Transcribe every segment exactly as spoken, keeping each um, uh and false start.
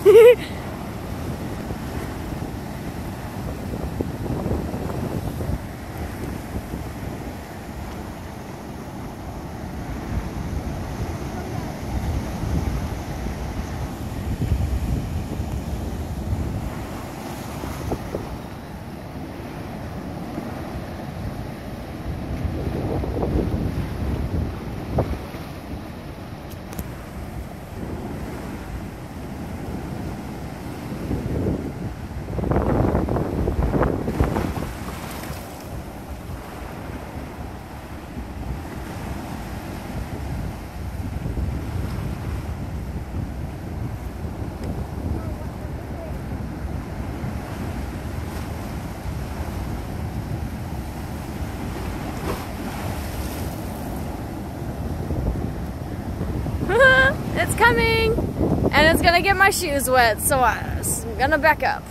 It's coming, and it's gonna get my shoes wet, so I'm gonna back up.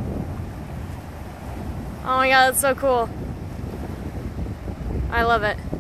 Oh my god, that's so cool. I love it.